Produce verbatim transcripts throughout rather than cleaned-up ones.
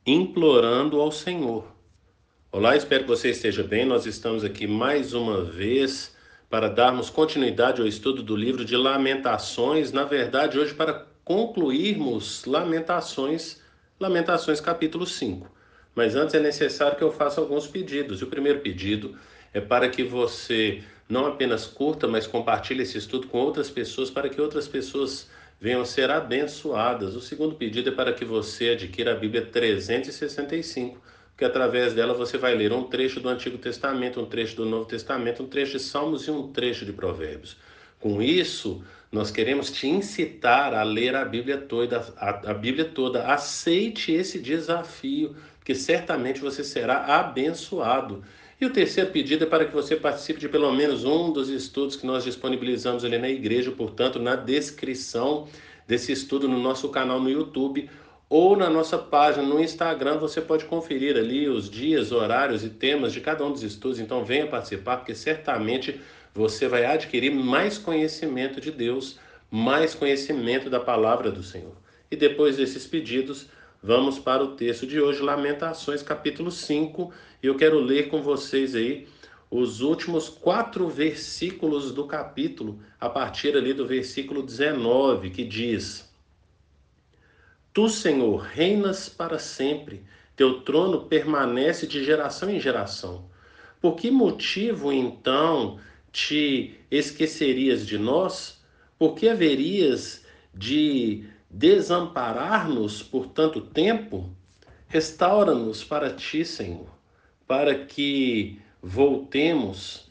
implorando ao Senhor. Olá, espero que você esteja bem. Nós estamos aqui mais uma vez para darmos continuidade ao estudo do livro de Lamentações. Na verdade, hoje para concluirmos Lamentações, Lamentações capítulo cinco. Mas antes é necessário que eu faça alguns pedidos. E o primeiro pedido é para que você não apenas curta, mas compartilhe esse estudo com outras pessoas, para que outras pessoas venham ser abençoadas. O segundo pedido é para que você adquira a Bíblia trezentos e sessenta e cinco, que através dela você vai ler um trecho do Antigo Testamento, um trecho do Novo Testamento, um trecho de Salmos e um trecho de Provérbios. Com isso, nós queremos te incitar a ler a Bíblia toda, a, a Bíblia toda. Aceite esse desafio, porque certamente você será abençoado. E o terceiro pedido é para que você participe de pelo menos um dos estudos que nós disponibilizamos ali na igreja, portanto, na descrição desse estudo no nosso canal no YouTube ou na nossa página no Instagram, você pode conferir ali os dias, horários e temas de cada um dos estudos. Então venha participar, porque certamente você vai adquirir mais conhecimento de Deus, mais conhecimento da palavra do Senhor. E depois desses pedidos, vamos para o texto de hoje, Lamentações, capítulo cinco, e eu quero ler com vocês aí os últimos quatro versículos do capítulo, a partir ali do versículo dezenove, que diz: Tu, Senhor, reinas para sempre, teu trono permanece de geração em geração. Por que motivo, então, te esquecerias de nós? Por que haverias de desamparar-nos por tanto tempo? Restaura-nos para ti, Senhor, para que voltemos.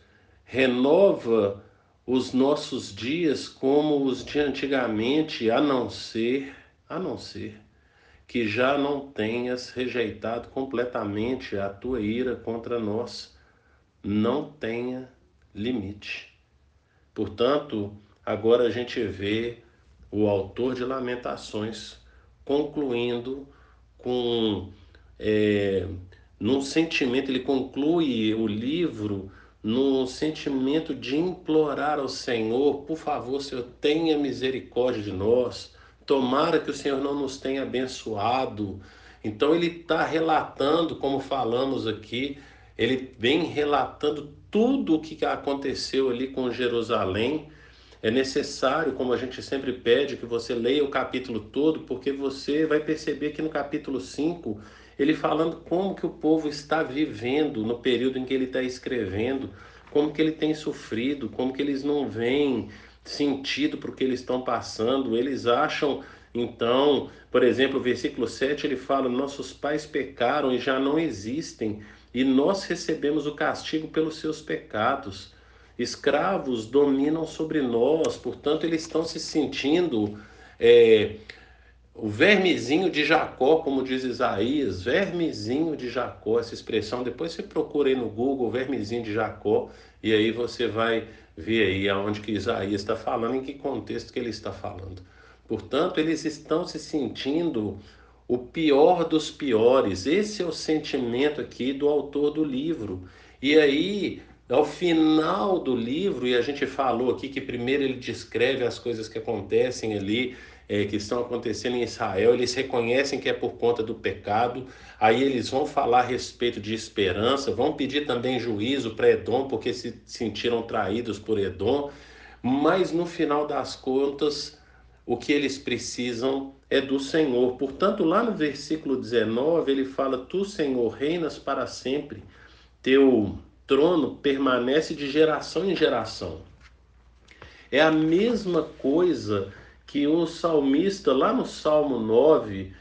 Renova os nossos dias como os de antigamente, a não ser, a não ser que já não tenhas rejeitado completamente a tua ira contra nós. Não tenha limite. Portanto, agora a gente vê o autor de Lamentações concluindo com, é, num sentimento, ele conclui o livro num sentimento de implorar ao Senhor: por favor, Senhor, tenha misericórdia de nós, tomara que o Senhor não nos tenha abençoado. Então ele está relatando, como falamos aqui, ele vem relatando tudo o que aconteceu ali com Jerusalém. É necessário, como a gente sempre pede, que você leia o capítulo todo, porque você vai perceber que no capítulo cinco, ele falando como que o povo está vivendo no período em que ele está escrevendo, como que ele tem sofrido, como que eles não veem sentido para o que eles estão passando. Eles acham, então, por exemplo, o versículo sete, ele fala: nossos pais pecaram e já não existem, e nós recebemos o castigo pelos seus pecados. Escravos dominam sobre nós, portanto, eles estão se sentindo é, o vermezinho de Jacó, como diz Isaías, vermezinho de Jacó, essa expressão. Depois você procura aí no Google, vermezinho de Jacó, e aí você vai ver aí aonde que Isaías está falando, em que contexto que ele está falando. Portanto, eles estão se sentindo o pior dos piores. Esse é o sentimento aqui do autor do livro. E aí, ao final do livro, e a gente falou aqui que primeiro ele descreve as coisas que acontecem ali, é, que estão acontecendo em Israel, eles reconhecem que é por conta do pecado, aí eles vão falar a respeito de esperança, vão pedir também juízo para Edom, porque se sentiram traídos por Edom, mas no final das contas, o que eles precisam é do Senhor. Portanto, lá no versículo dezenove, ele fala: Tu, Senhor, reinas para sempre, teu trono permanece de geração em geração. É a mesma coisa que o salmista, lá no Salmo nove,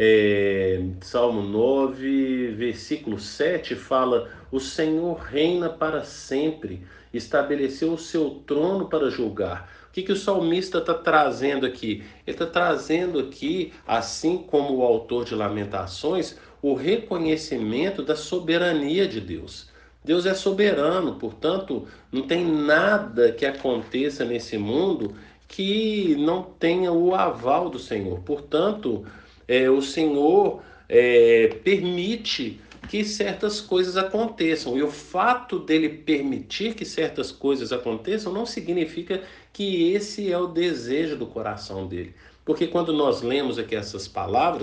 é, Salmo nove, versículo sete, fala: O Senhor reina para sempre, estabeleceu o seu trono para julgar. O que, que o salmista está trazendo aqui? Ele está trazendo aqui, assim como o autor de Lamentações, o reconhecimento da soberania de Deus. Deus é soberano, portanto, não tem nada que aconteça nesse mundo que não tenha o aval do Senhor. Portanto, é, o Senhor é, permite que certas coisas aconteçam. E o fato dele permitir que certas coisas aconteçam não significa que esse é o desejo do coração dele. Porque quando nós lemos aqui essas palavras,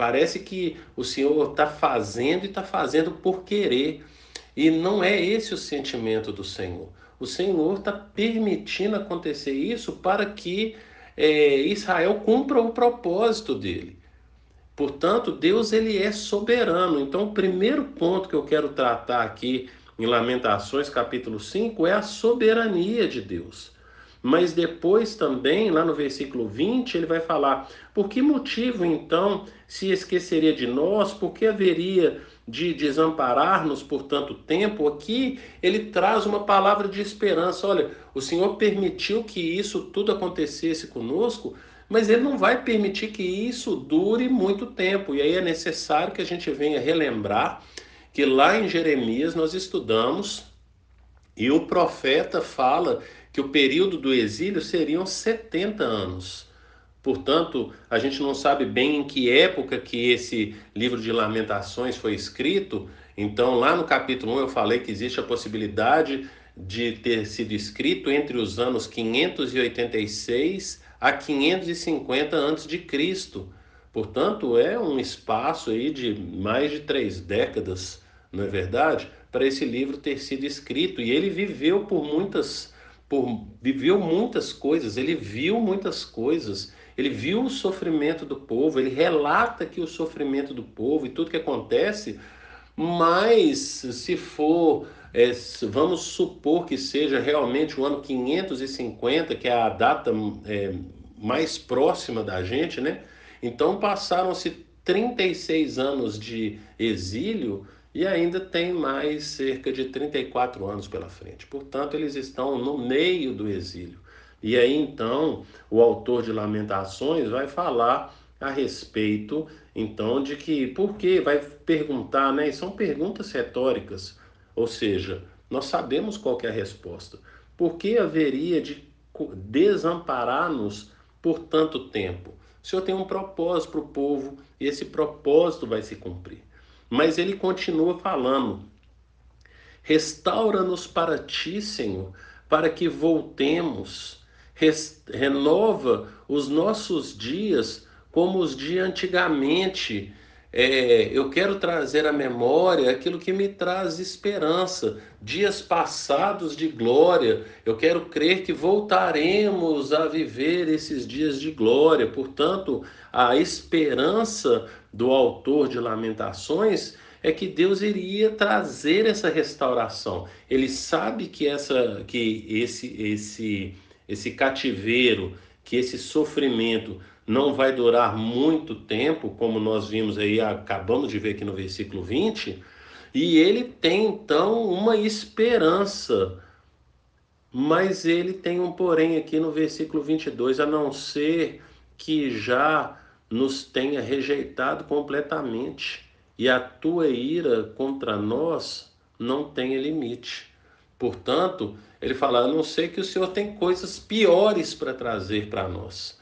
Parece que o Senhor está fazendo e está fazendo por querer. E não é esse o sentimento do Senhor. O Senhor está permitindo acontecer isso para que é, Israel cumpra o propósito dele. Portanto, Deus ele é soberano. Então, o primeiro ponto que eu quero tratar aqui em Lamentações, capítulo cinco, é a soberania de Deus. Mas depois também, lá no versículo vinte, ele vai falar: por que motivo então se esqueceria de nós? Por que haveria de desamparar-nos por tanto tempo? Aqui ele traz uma palavra de esperança. Olha, o Senhor permitiu que isso tudo acontecesse conosco, mas ele não vai permitir que isso dure muito tempo. E aí é necessário que a gente venha relembrar que lá em Jeremias nós estudamos e o profeta fala que o período do exílio seriam setenta anos. Portanto, a gente não sabe bem em que época que esse livro de Lamentações foi escrito. Então, lá no capítulo um eu falei que existe a possibilidade de ter sido escrito entre os anos quinhentos e oitenta e seis a quinhentos e cinquenta antes de Cristo. Portanto, é um espaço aí de mais de três décadas, não é verdade? Para esse livro ter sido escrito. E ele viveu por muitas, por, viveu muitas coisas, ele viu muitas coisas, ele viu o sofrimento do povo, ele relata que o sofrimento do povo e tudo que acontece, mas se for, é, vamos supor que seja realmente o ano quinhentos e cinquenta, que é a data é, mais próxima da gente, né? Então passaram-se trinta e seis anos de exílio e ainda tem mais cerca de trinta e quatro anos pela frente. Portanto, eles estão no meio do exílio. E aí então o autor de Lamentações vai falar a respeito então de que, por quê? Vai perguntar, né? E são perguntas retóricas, ou seja, nós sabemos qual que é a resposta. Por que haveria de desamparar-nos por tanto tempo? O Senhor tem um propósito para o povo e esse propósito vai se cumprir. Mas ele continua falando: restaura-nos para ti, Senhor, para que voltemos. Renova os nossos dias como os de antigamente. É, eu quero trazer à memória aquilo que me traz esperança, dias passados de glória. Eu quero crer que voltaremos a viver esses dias de glória. Portanto, a esperança do autor de Lamentações é que Deus iria trazer essa restauração. Ele sabe que essa, que esse, esse, esse cativeiro, que esse sofrimento não vai durar muito tempo, como nós vimos aí, acabamos de ver aqui no versículo vinte, e ele tem então uma esperança, mas ele tem um porém aqui no versículo vinte e dois, a não ser que já nos tenha rejeitado completamente, e a tua ira contra nós não tenha limite. Portanto, ele fala, a não ser que o Senhor tem coisas piores para trazer para nós.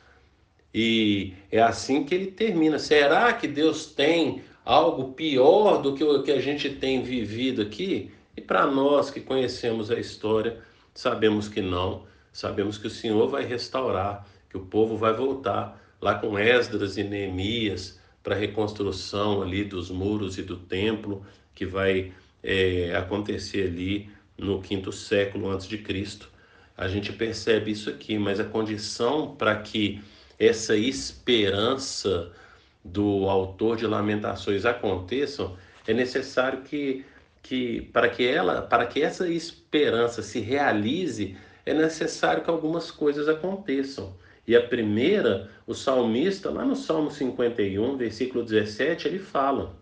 E é assim que ele termina. Será que Deus tem algo pior do que o que a gente tem vivido aqui? E para nós que conhecemos a história, sabemos que não. Sabemos que o Senhor vai restaurar, que o povo vai voltar lá com Esdras e Neemias para a reconstrução ali dos muros e do templo, que vai é, acontecer ali no quinto século antes de Cristo. A gente percebe isso aqui, mas a condição para que essa esperança do autor de Lamentações aconteçam, é necessário que, que para que ela, para que essa esperança se realize, é necessário que algumas coisas aconteçam. E a primeira, o salmista, lá no Salmo cinquenta e um, versículo dezessete, ele fala: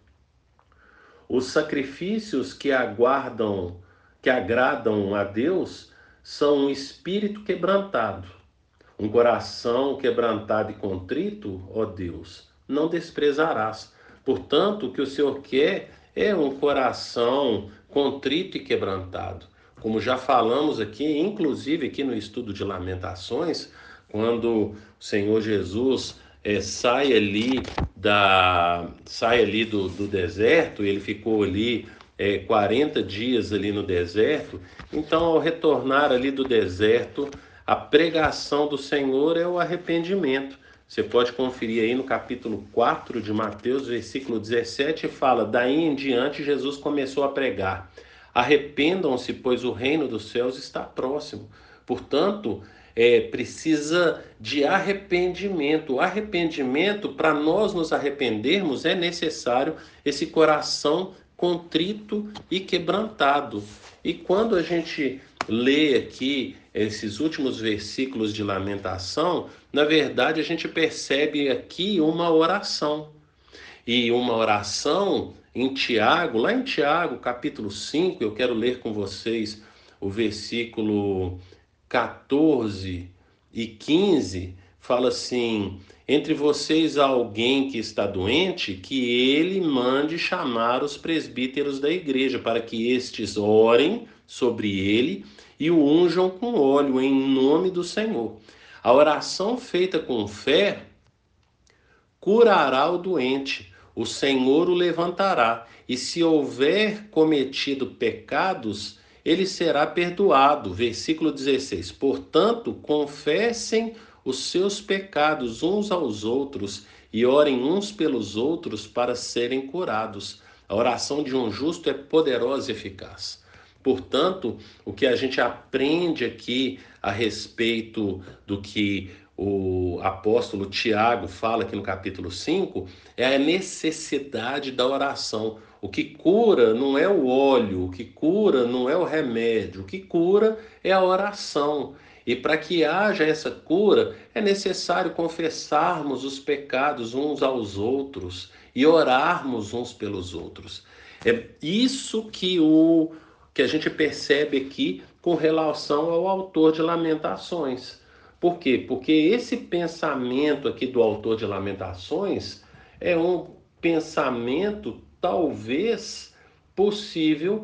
os sacrifícios que aguardam, que agradam a Deus, são um espírito quebrantado. Um coração quebrantado e contrito, ó Deus, não desprezarás. Portanto, o que o Senhor quer é um coração contrito e quebrantado. Como já falamos aqui, inclusive aqui no estudo de Lamentações, quando o Senhor Jesus é, sai ali, da, sai ali do, do deserto, ele ficou ali é, quarenta dias ali no deserto. Então, ao retornar ali do deserto, a pregação do Senhor é o arrependimento. Você pode conferir aí no capítulo quatro de Mateus, versículo dezessete, fala: daí em diante Jesus começou a pregar: arrependam-se, pois o reino dos céus está próximo. Portanto, é, precisa de arrependimento. O arrependimento, para nós nos arrependermos, é necessário esse coração contrito e quebrantado. E quando a gente lê aqui esses últimos versículos de Lamentação, na verdade a gente percebe aqui uma oração. E uma oração em Tiago, lá em Tiago, capítulo cinco, eu quero ler com vocês o versículo quatorze e quinze, fala assim: entre vocês há alguém que está doente, que ele mande chamar os presbíteros da igreja, para que estes orem sobre ele e o unjam com óleo em nome do Senhor. A oração feita com fé curará o doente, o Senhor o levantará, e se houver cometido pecados, ele será perdoado. Versículo dezesseis. Portanto, confessem os seus pecados uns aos outros e orem uns pelos outros para serem curados. A oração de um justo é poderosa e eficaz. Portanto, o que a gente aprende aqui a respeito do que o apóstolo Tiago fala aqui no capítulo cinco é a necessidade da oração. O que cura não é o óleo, o que cura não é o remédio, o que cura é a oração. E para que haja essa cura, é necessário confessarmos os pecados uns aos outros e orarmos uns pelos outros. É isso que, o, que a gente percebe aqui com relação ao autor de Lamentações. Por quê? Porque esse pensamento aqui do autor de Lamentações é um pensamento talvez possível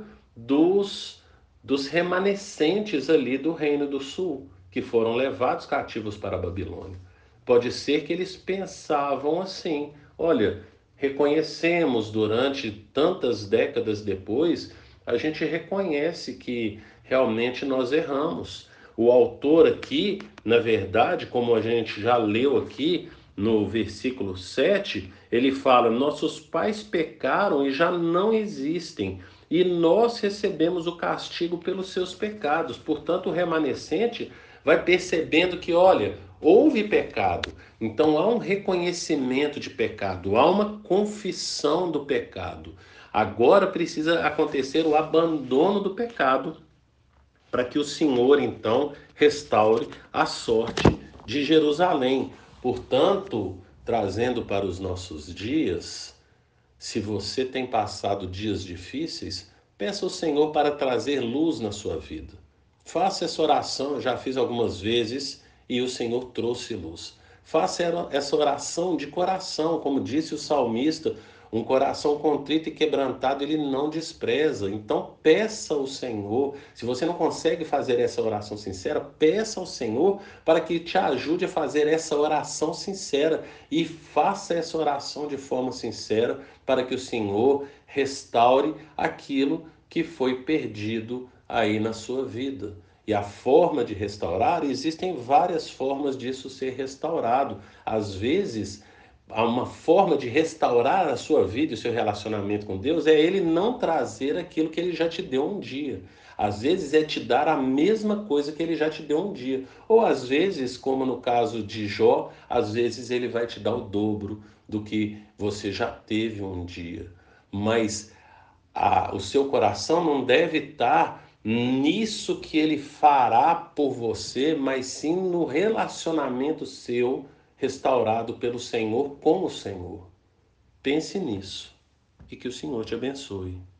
dos, dos remanescentes ali do Reino do Sul, que foram levados cativos para a Babilônia. Pode ser que eles pensavam assim: olha, reconhecemos durante tantas décadas depois, a gente reconhece que realmente nós erramos. O autor aqui, na verdade, como a gente já leu aqui no versículo sete, ele fala: nossos pais pecaram e já não existem, e nós recebemos o castigo pelos seus pecados. Portanto, o remanescente vai percebendo que, olha, houve pecado, então há um reconhecimento de pecado, há uma confissão do pecado. Agora precisa acontecer o abandono do pecado, para que o Senhor, então, restaure a sorte de Jerusalém. Portanto, trazendo para os nossos dias, se você tem passado dias difíceis, peça ao Senhor para trazer luz na sua vida. Faça essa oração, eu já fiz algumas vezes e o Senhor trouxe luz. Faça essa oração de coração, como disse o salmista: um coração contrito e quebrantado ele não despreza. Então peça ao Senhor. Se você não consegue fazer essa oração sincera, peça ao Senhor para que te ajude a fazer essa oração sincera. E faça essa oração de forma sincera para que o Senhor restaure aquilo que foi perdido aí na sua vida. E a forma de restaurar, existem várias formas disso ser restaurado. Às vezes, há uma forma de restaurar a sua vida e o seu relacionamento com Deus é ele não trazer aquilo que ele já te deu um dia. Às vezes é te dar a mesma coisa que ele já te deu um dia. Ou às vezes, como no caso de Jó, às vezes ele vai te dar o dobro do que você já teve um dia. Mas a, o seu coração não deve estar nisso que ele fará por você, mas sim no relacionamento seu restaurado pelo Senhor com o Senhor. Pense nisso e que o Senhor te abençoe.